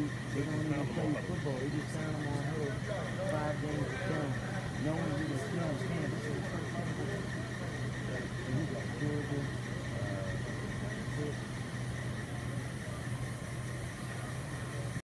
They don't even play football. They just sign them on her